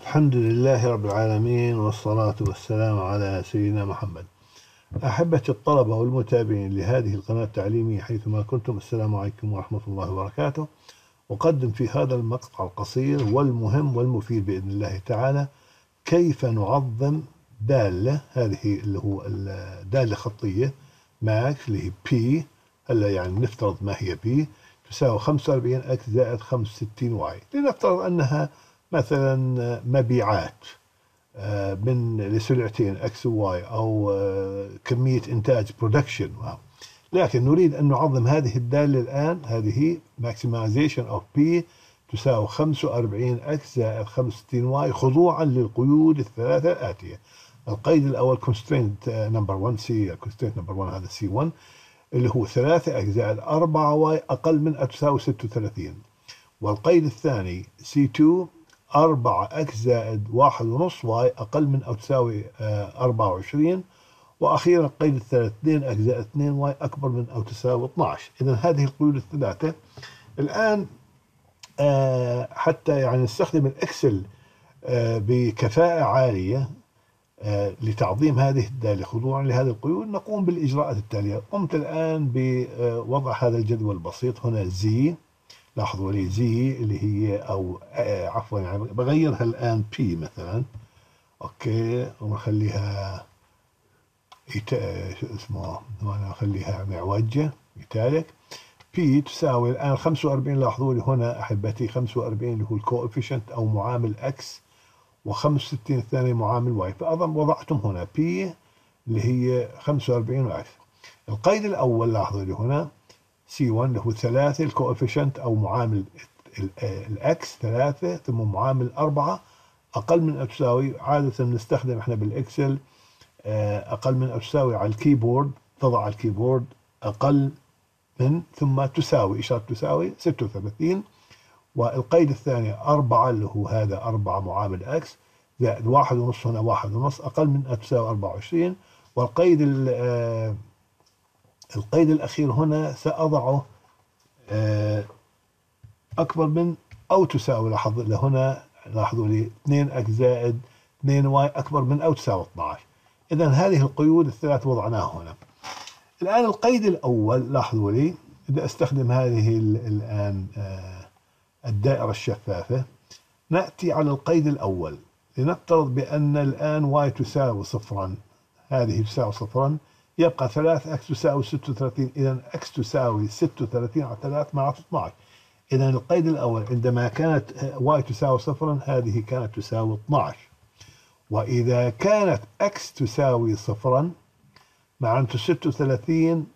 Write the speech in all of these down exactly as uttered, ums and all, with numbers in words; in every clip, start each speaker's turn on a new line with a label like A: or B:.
A: الحمد لله رب العالمين، والصلاة والسلام على سيدنا محمد. أحبتي الطلبة والمتابعين لهذه القناة التعليمية حيثما كنتم، السلام عليكم ورحمة الله وبركاته. أقدم في هذا المقطع القصير والمهم والمفيد بإذن الله تعالى كيف نعظم دالة، هذه اللي هو الدالة خطية ماكس اللي هي بي. هلا يعني نفترض ما هي بي تساوي خمسة وأربعين اكس زائد خمسة وستين واي. لنفترض أنها مثلا مبيعات من لسلعتين اكس وواي، او كمية انتاج برودكشن. لكن نريد ان نعظم هذه الدالة الان. هذه maximization of p تساوي خمسة وأربعين اكس زائد خمسة وستين واي خضوعا للقيود الثلاثة الآتية. القيد الاول constraint number واحد سي، constraint number واحد هذا سي واحد اللي هو ثلاثة اكس زائد أربعة واي اقل من او تساوي ستة وثلاثين. والقيد الثاني سي اثنين أربعة اكس زائد واحد ونص واي أقل من أو تساوي أربعة وعشرين. وأخيرا القيد الثالث اثنين اكس زائد اثنين واي أكبر من أو تساوي اثني عشر. إذا هذه القيود الثلاثة. الآن حتى يعني نستخدم الإكسل بكفاءة عالية لتعظيم هذه الدالة خضوعا لهذه القيود، نقوم بالإجراءات التالية. قمت الآن بوضع هذا الجدول البسيط. هنا زي، لاحظوا لي زي اللي هي او آه عفوا يعني بغيرها الان بي مثلا. اوكي، ونخليها شو اسمه، انا اخليها معوجه مثالك. بي تساوي الان خمسة وأربعين. لاحظوا لي هنا احبتي خمسة وأربعين اللي هو الكوفيشنت او معامل اكس، و65 الثاني معامل واي. فاظن وضعتم هنا بي اللي هي خمسة وأربعين واكس. القيد الاول لاحظوا لي هنا سي واحد اللي هو ثلاثة الكوفيشنت أو معامل الأكس ثلاثة، ثم معامل أربعة أقل من أو تساوي. عادة نستخدم إحنا بالإكسل أقل من أو تساوي على الكيبورد، تضع على الكيبورد أقل من ثم تساوي، إشارة تساوي ستة وثلاثين. والقيد الثاني أربعة اللي هو هذا أربعة معامل أكس زائد واحد ونص، هنا واحد ونص أقل من أو تساوي أربعة وعشرين. والقيد القيد الأخير هنا سأضعه أكبر من أو تساوي. لاحظوا هنا، لاحظوا لي اثنين اكس زائد اثنين واي أكبر من أو تساوي اثني عشر. إذا هذه القيود الثلاث وضعناها هنا. الآن القيد الأول لاحظوا لي، إذا أستخدم هذه الآن الدائرة الشفافة، نأتي على القيد الأول. لنفترض بأن الآن واي تساوي صفرا، هذه تساوي صفرا، يبقى ثلاثة اكس تساوي ستة وثلاثين. إذا اكس تساوي ستة وثلاثين على ثلاثة مع اثني عشر. إذا القيد الأول عندما كانت واي تساوي صفرا هذه كانت تساوي اثني عشر. وإذا كانت اكس تساوي صفرا معناته ستة وثلاثين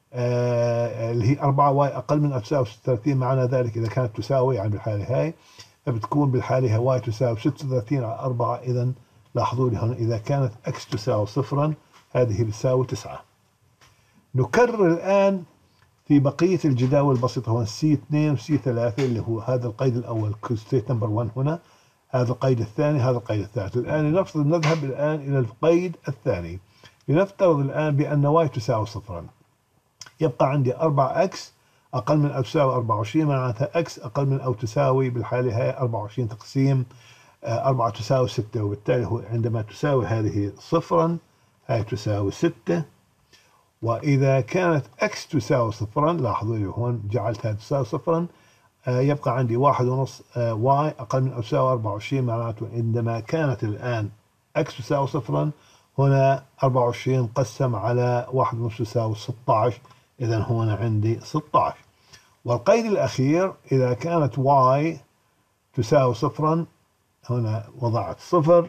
A: آه اللي هي أربعة واي أقل من أو تساوي ستة وثلاثين. معنى ذلك إذا كانت تساوي يعني بالحالة هاي، فبتكون بالحالة واي تساوي ستة وثلاثين على أربعة. إذا لاحظوا لي هنا إذا كانت اكس تساوي صفرا هذه بتساوي تسعة. نكرر الآن في بقية الجداول البسيطة. هون سي اثنين وسي ثلاثة اللي هو هذا القيد الأول constraint نمبر واحد هنا، هذا القيد الثاني، هذا القيد الثالث. الآن لنفترض نذهب الآن إلى القيد الثاني. لنفترض الآن بأن واي تساوي صفرا، يبقى عندي أربعة اكس أقل من أو تساوي أربعة وعشرين. معناتها اكس أقل من أو تساوي بالحالة هاي أربعة وعشرين تقسيم أربعة تساوي ستة. وبالتالي هو عندما تساوي هذه صفرا هاي تساوي ستة. وإذا كانت اكس تساوي صفرا، لاحظوا لي هون جعلتها تساوي صفرا، آه يبقى عندي واحد ونص آه واي أقل من أو تساوي أربعة وعشرين. معناته عندما كانت الآن اكس تساوي صفرا، هنا أربعة وعشرين قسم على واحد ونص تساوي ستة عشر. إذا هنا عندي ستة عشر. والقيد الأخير إذا كانت واي تساوي صفرا، هنا وضعت صفر،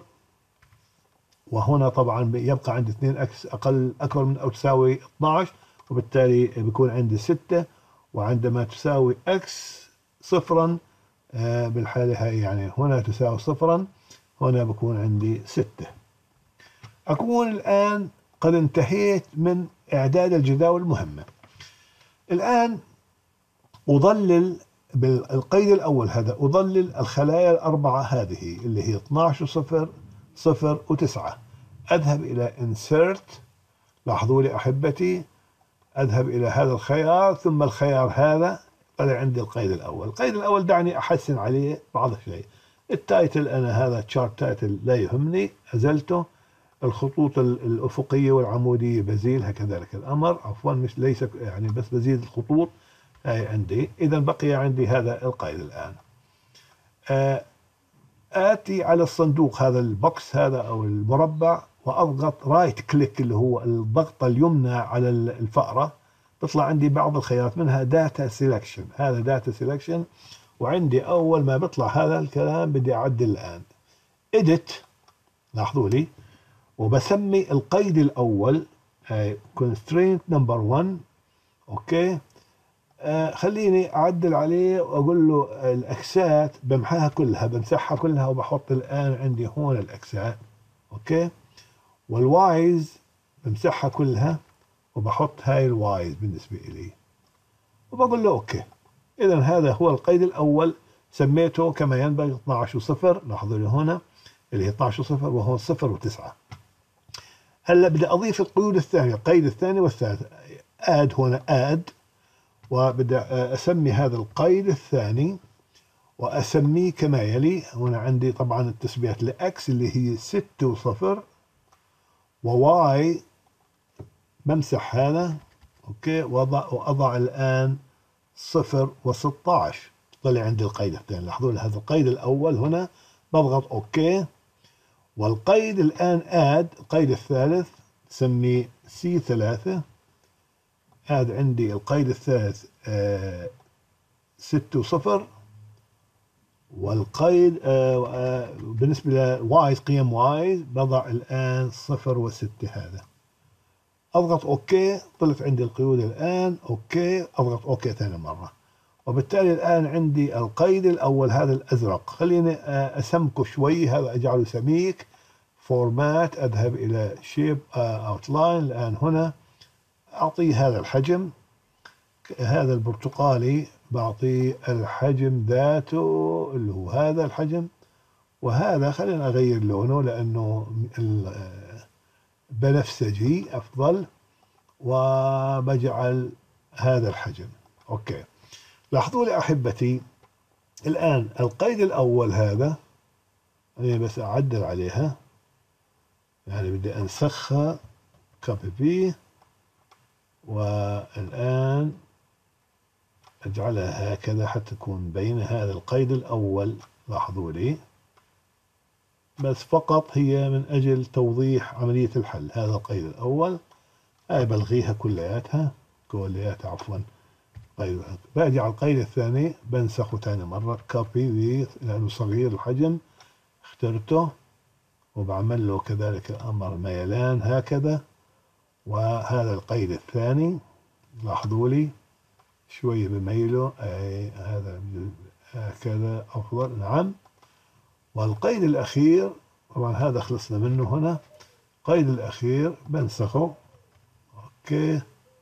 A: وهنا طبعا يبقى عندي اثنين اكس اقل اكبر من او تساوي اثني عشر، وبالتالي بيكون عندي ستة. وعندما تساوي اكس صفرا آه بالحالة هاي يعني هنا تساوي صفرا، هنا بكون عندي ستة. أكون الآن قد انتهيت من إعداد الجداول المهمة. الآن أضلل بالقيد الأول هذا، أضلل الخلايا الأربعة هذه اللي هي اثني عشر صفر صفر وتسعة. أذهب إلى insert، لاحظوا لي أحبتي، أذهب إلى هذا الخيار ثم الخيار هذا، طلع عندي القيد الأول. القيد الأول دعني أحسن عليه بعض الشيء. التايتل أنا هذا تشارت تايتل لا يهمني، أزلته. الخطوط الأفقية والعمودية بزيلها كذلك الأمر، عفوا مش ليس يعني بس بزيد الخطوط هاي عندي. إذا بقي عندي هذا القيد الآن. آتي على الصندوق هذا البوكس هذا أو المربع وأضغط رايت كليك اللي هو الضغطة اليمنى على الفأرة، تطلع عندي بعض الخيارات منها داتا سيلكشن. هذا داتا سيلكشن، وعندي أول ما بيطلع هذا الكلام بدي أعدل الآن إديت، لاحظوا لي، وبسمي القيد الأول هاي constraint number one. أوكي، آه خليني أعدل عليه وأقول له الأكسات بمحاها كلها، بمسحها كلها وبحط الآن عندي هون الأكسات. أوكي، والوايز بمسحها كلها وبحط هاي الوايز بالنسبة إلي وبقول له أوكي. إذا هذا هو القيد الأول، سميته كما ينبغي اثناشر وصفر. لاحظوا لي هنا اللي هي اثناشر وصفر وهون صفر وتسعة. هلا بدي أضيف القيود الثانية، القيد الثاني والثالث. آد هنا آد، وبدي أسمي هذا القيد الثاني وأسميه كما يلي. هنا عندي طبعا التسميات لأكس اللي هي ستة وصفر، وواي بمسح هذا. أوكي، وأضع, وأضع الآن صفر وستة عشر. طلع عندي القيد الثاني. لاحظوا لي هذا القيد الأول هنا بضغط أوكي، والقيد الآن آد القيد الثالث سميه سي ثلاثة. آد عندي القيد الثالث آه ستة وصفر، والقيد آه آه بالنسبة لوايز قيم وايز بضع الآن صفر وستة. هذا أضغط أوكي، طلعت عندي القيود الآن. أوكي، أضغط أوكي ثاني مرة، وبالتالي الآن عندي القيد الأول هذا الأزرق. خليني أسمكه شوي، هذا أجعله سميك. فورمات، أذهب إلى شيب أوتلاين. الآن هنا أعطيه هذا الحجم، هذا البرتقالي بعطيه الحجم ذاته اللي هو هذا الحجم، وهذا خلينا أغير لونه لأنه بنفسجي أفضل، وبجعل هذا الحجم. أوكي، لاحظوا لي أحبتي الآن القيد الأول هذا أنا بس أعدل عليها، يعني بدي أنسخها كوبي بي، والآن أجعلها هكذا حتى تكون بين هذا القيد الأول. لاحظوا لي بس فقط هي من أجل توضيح عملية الحل. هذا القيد الأول، هاي بلغيها كلياتها كلياتها عفوا. طيب باجي على القيد الثاني بنسخه ثاني مرة كوبي لأنه صغير الحجم، اخترته وبعمل له كذلك أمر ميلان هكذا. وهذا القيد الثاني لاحظوا لي شوية بميله، أي هذا هكذا أفضل. نعم، والقيد الأخير طبعا هذا خلصنا منه هنا. القيد الأخير بنسخه. أوكي،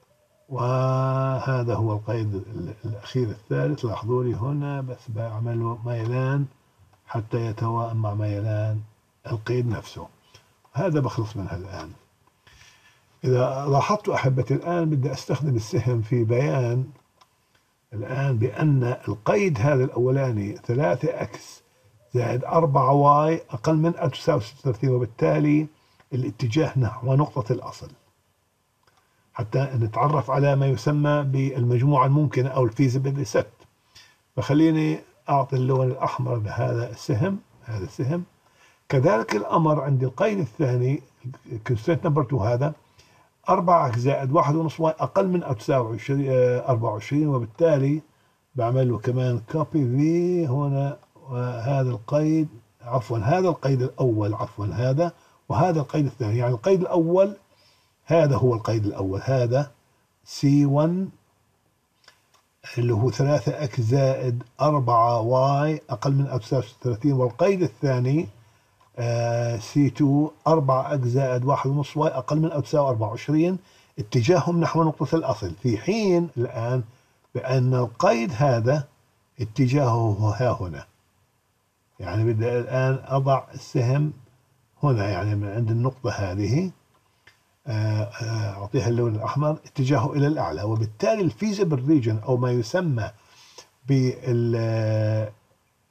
A: وهذا هو القيد الأخير الثالث. لاحظوا لي هنا بس بعمله ميلان حتى يتوائم مع ميلان القيد نفسه. هذا بخلص منها الآن. إذا لاحظتوا أحبتي الآن بدي أستخدم السهم في بيان الآن بأن القيد هذا الأولاني ثلاثة إكس زائد أربعة واي أقل من أو تساوي ستة وثلاثين، وبالتالي الاتجاه نحو نقطة الأصل، حتى نتعرف على ما يسمى بالمجموعة الممكنة أو الفيزيبل ست. فخليني أعطي اللون الأحمر لهذا السهم، هذا السهم. كذلك الأمر عند القيد الثاني constraint number two، هذا أربعة إكس زائد واحد ونص واي أقل من أو تساوي أربعة وعشرين، وبالتالي بعمل له كمان كوبي في هنا. وهذا القيد عفوا هذا القيد الأول عفوا هذا، وهذا القيد الثاني. يعني القيد الأول هذا هو القيد الأول، هذا سي واحد اللي هو ثلاثة إكس زائد أربعة واي أقل من أو تساوي ستة وثلاثين، والقيد الثاني آه سي اثنين أربعة إكس زائد واحد ونص واي أقل من أو تساوي أربعة وعشرين، اتجاههم نحو نقطة الأصل. في حين الآن بأن القيد هذا اتجاهه ها هنا، يعني بدي الآن أضع السهم هنا، يعني من عند النقطة هذه أعطيها اللون الأحمر اتجاهه إلى الأعلى. وبالتالي الفيزيبل ريجن أو ما يسمى بال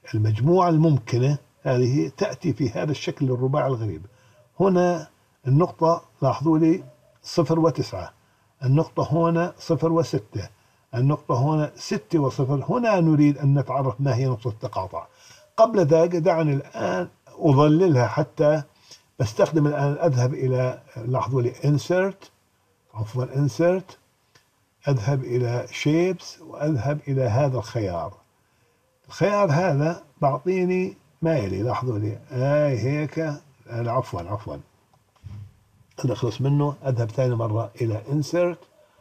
A: المجموعة الممكنة هذه تأتي في هذا الشكل الرباعي الغريب. هنا النقطة لاحظوا لي صفر وتسعة، النقطة هنا صفر وستة، النقطة هنا ستة وصفر. هنا نريد أن نتعرف ما هي نقطة التقاطع. قبل ذلك دعني الآن أظللها، حتى بستخدم الآن أذهب إلى، لاحظوا لي insert، عفوا insert، أذهب إلى shapes وأذهب إلى هذا الخيار. الخيار هذا بعطيني ما يلي، لاحظوا لي آي هيك، عفوا عفوا نخلص منه. أذهب ثاني مرة إلى insert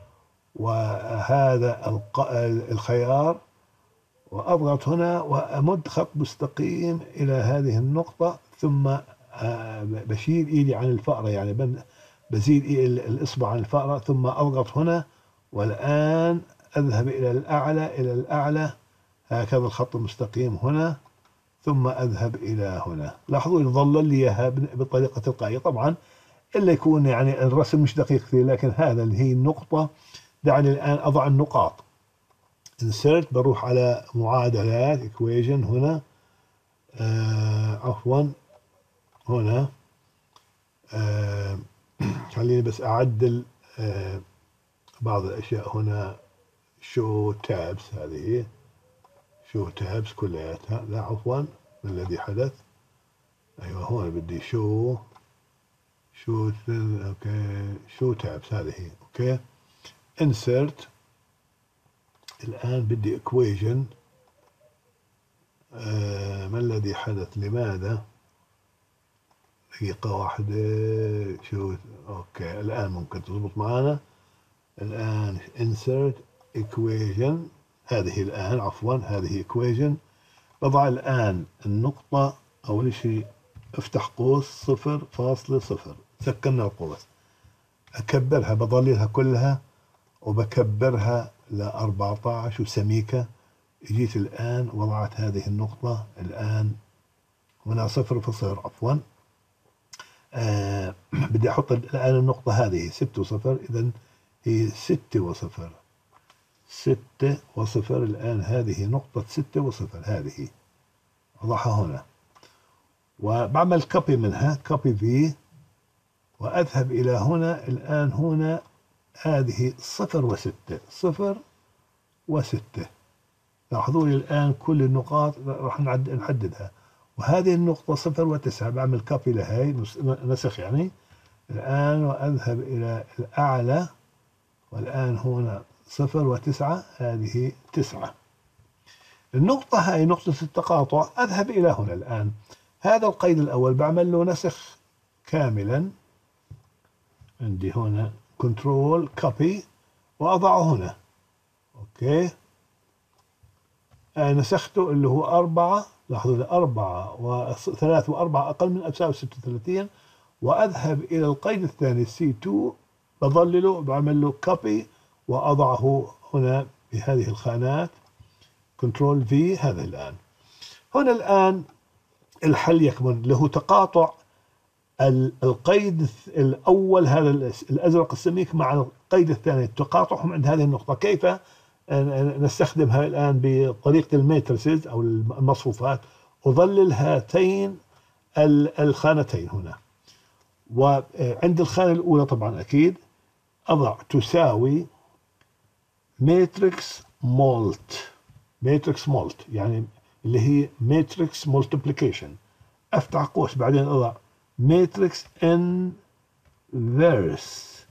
A: وهذا الخيار وأضغط هنا وأمد خط مستقيم إلى هذه النقطة، ثم بشيل إيدي عن الفأرة، يعني بزيد الإصبع عن الفأرة، ثم أضغط هنا، والآن أذهب إلى الأعلى إلى الأعلى هكذا الخط المستقيم هنا، ثم أذهب إلى هنا. لاحظوا يظل لي إياها بطريقة تلقائية. طبعا إلا يكون يعني الرسم مش دقيق كثير، لكن هذا اللي هي النقطة. دعني الآن أضع النقاط. insert، بروح على معادلات equation هنا، آه عفوا هنا، آه خليني بس أعدل آه بعض الأشياء هنا. show tabs، هذه show tabs كلياتها، لا عفوا ما الذي حدث؟ أيوة هون بدي show show اوكي show tabs، هذه اوكي. insert، الآن بدي equation. آه ما الذي حدث؟ لماذا؟ دقيقة واحدة. شو اوكي الآن ممكن تضبط معنا. الآن insert equation، هذه الآن عفوا هذه equation. بضع الآن النقطة، أول شيء افتح قوس صفر فاصلة صفر، سكرنا القوس، أكبرها بضللها كلها وبكبرها ل أربعة عشر وسميكة. جيت الآن وضعت هذه النقطة الآن هنا صفر فصفر عفوا. آه بدي أحط الآن النقطة هذه ستة وصفر، إذا هي ستة وصفر، ستة وصفر. الآن هذه نقطة ستة وصفر، هذه أضعها هنا وبعمل كوبي منها، كوبي في، وأذهب إلى هنا. الآن هنا هذه صفر وستة، صفر وستة. لاحظوا لي الآن كل النقاط راح نحددها. وهذه النقطة صفر وتسعة، بعمل كوبي لهي، نسخ يعني الآن، وأذهب إلى الأعلى، والآن هنا صفر وتسعة، هذه تسعة. النقطة هاي نقطة التقاطع، أذهب إلى هنا الآن. هذا القيد الأول بعمل له نسخ كاملا، عندي هنا كنترول كوبي وأضعه هنا. أوكي آه نسخته اللي هو أربعة، لاحظوا لي أربعة وثلاث وأربعة أقل من تساوي ستة وثلاثين. وأذهب إلى القيد الثاني سي اثنين، بظلله بعمل له كوبي وأضعه هنا بهذه الخانات، كنترول في. هذا الآن هنا الآن الحل يكمن، اللي هو تقاطع القيد الأول هذا الأزرق السميك مع القيد الثاني، تقاطعهم عند هذه النقطة. كيف نستخدمها الآن؟ بطريقة الماتريسز أو المصفوفات. أظلل هاتين الخانتين هنا، وعند الخانة الأولى طبعا أكيد أضع تساوي ماتريكس مولت، ماتريكس مولت يعني اللي هي ماتريكس مولتيبليكيشن. أفتح قوس، بعدين أضع ماتريكس انفيرس،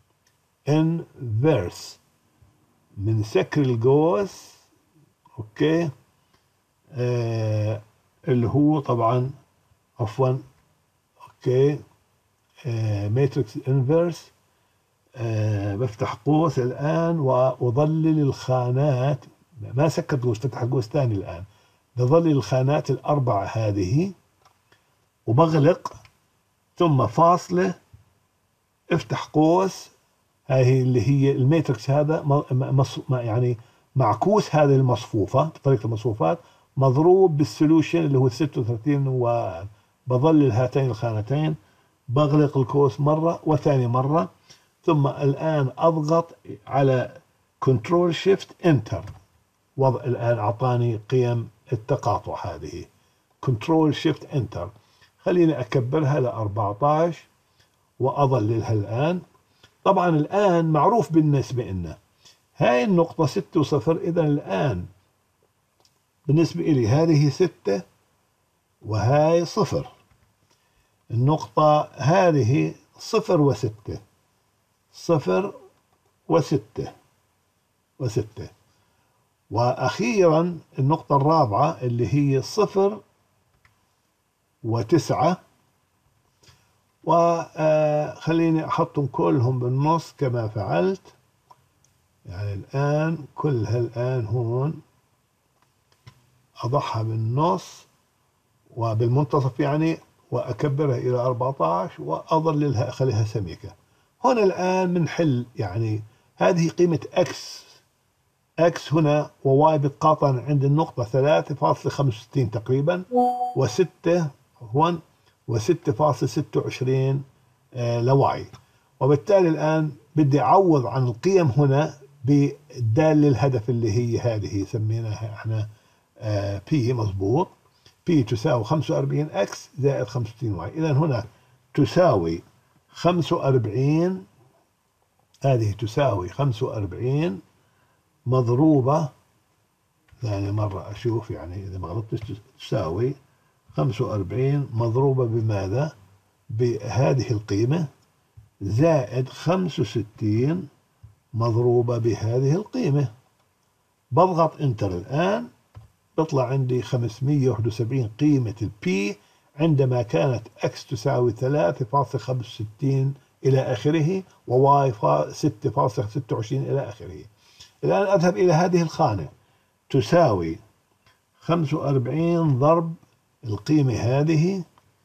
A: انفيرس من سكر القوس. اوكي آه اللي هو طبعا عفوا اوكي آه ماتريكس انفيرس. آه بفتح قوس الآن وأظلل الخانات، ما سكرت قوس، فتح قوس ثاني الآن، بظلل الخانات الأربعة هذه وبغلق، ثم فاصلة، افتح قوس. هاي اللي هي الماتريكس، هذا يعني معكوس هذه المصفوفة بطريقة المصفوفات مضروب بالسولوشن اللي هو ستة وثلاثين، وبظلل هاتين الخانتين، بغلق القوس مرة وثاني مرة، ثم الآن أضغط على كنترول شيفت انتر. وضع الآن أعطاني قيم التقاطع هذه كنترول شيفت انتر. خليني أكبرها ل أربعة عشر وأظللها الآن. طبعا الآن معروف بالنسبة لنا هاي النقطة ستة وصفر، إذا الآن بالنسبة إلي هذه ستة وهاي صفر. النقطة هذه صفر وستة، صفر وستة وستة. وأخيرا النقطة الرابعة اللي هي صفر وتسعة، وخليني أحطهم كلهم بالنص كما فعلت. يعني الآن كلها الآن هون أضعها بالنص وبالمنتصف يعني، وأكبرها إلى أربعة عشر وأظللها أخليها سميكة. هنا الآن بنحل، يعني هذه قيمة X X هنا وواي بتقاطع عند النقطة ثلاثة فاصلة خمسة وستين تقريبا، وستة هون، وستة فاصلة ستة وعشرين لواي. وبالتالي الآن بدي أعوض عن القيم هنا بالدالة الهدف اللي هي هذه سميناها احنا بي، مضبوط. بي تساوي خمسة وأربعين اكس زائد خمسة وستين واي. إذا هنا تساوي خمسة وأربعين، هذه تساوي خمسة وأربعين مضروبة، يعني مرة أشوف يعني إذا ما غلطتش، تساوي خمسة وأربعين مضروبة بماذا؟ بهذه القيمة زائد خمسة وستين مضروبة بهذه القيمة. بضغط انتر الآن بيطلع عندي خمسمئة وواحد وسبعين قيمة البي عندما كانت اكس تساوي ثلاثة فاصلة خمسة وستين إلى آخره، وواي ستة فاصلة ستة وعشرين إلى آخره. الآن أذهب إلى هذه الخانة، تساوي خمسة وأربعين ضرب القيمة هذه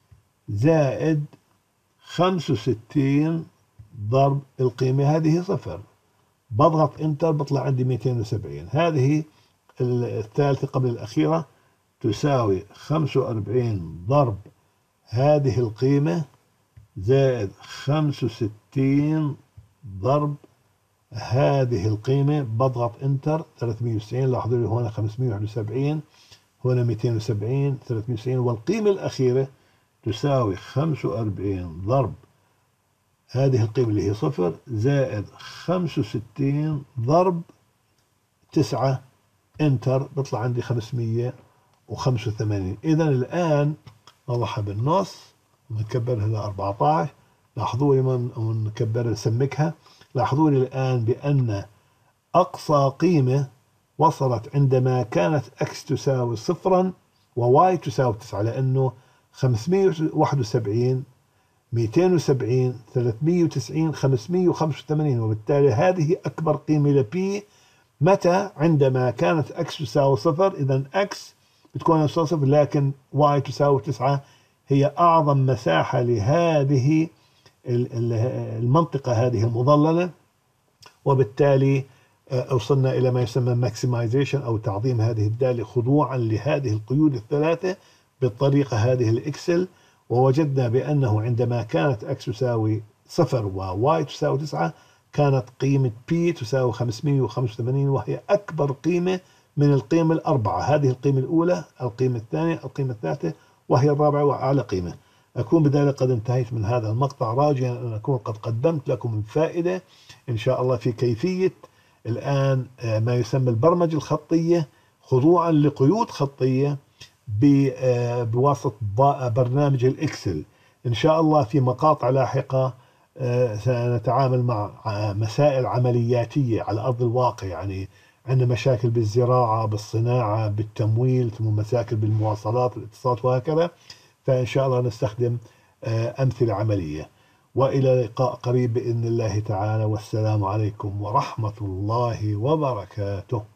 A: زائد خمسة وستين ضرب القيمة هذه صفر. بضغط انتر بطلع عندي مئتين وسبعين. هذه الثالثة قبل الأخيرة تساوي خمسة وأربعين ضرب هذه القيمة زائد خمسة وستين ضرب هذه القيمة. بضغط انتر ثلاثمئة وتسعين. لاحظوا لي هنا خمسمئة وواحد وسبعين، هنا مئتين وسبعين، ثلاثمئة وتسعين، والقيمة الأخيرة تساوي خمسة وأربعين ضرب هذه القيمة اللي هي صفر زائد خمسة وستين ضرب تسعة. انتر بيطلع عندي خمسمئة وخمسة وثمانين. إذا الآن نضعها بالنص ونكبرها ل أربعة عشر. لاحظوا لي من نكبرها نسمكها. لاحظوا لي الآن بأن أقصى قيمة وصلت عندما كانت x تساوي صفرا وy تساوي تسعة، لأنه خمسمئة وواحد وسبعين، مئتين وسبعين، ثلاثمئة وتسعين، خمسمئة وخمسة وثمانين. وبالتالي هذه أكبر قيمة لبي متى؟ عندما كانت x تساوي صفر. إذا x بتكون صفر لكن y تساوي تسعة، هي أعظم مساحة لهذه المنطقة هذه المظللة. وبالتالي وصلنا إلى ما يسمى maximization أو تعظيم هذه الدالة خضوعا لهذه القيود الثلاثة بالطريقة هذه الإكسل. ووجدنا بأنه عندما كانت x تساوي صفر و y تساوي تسعة كانت قيمة P تساوي خمسمئة وخمسة وثمانين، وهي أكبر قيمة من القيم الأربعة. هذه القيمة الأولى، القيمة الثانية، القيمة الثالثة، وهي الرابعة وأعلى قيمة. أكون بذلك قد انتهيت من هذا المقطع، راجيا أن أكون قد قدمت لكم الفائدة إن شاء الله في كيفية الآن ما يسمى البرمجة الخطية خضوعا لقيود خطية بواسطة برنامج الإكسل. إن شاء الله في مقاطع لاحقة سنتعامل مع مسائل عملياتية على أرض الواقع، يعني عندنا مشاكل بالزراعة، بالصناعة، بالتمويل، ثم مشاكل بالمواصلات والاتصالات وهكذا. فإن شاء الله نستخدم أمثلة عملية. وإلى لقاء قريب بإذن الله تعالى، والسلام عليكم ورحمة الله وبركاته.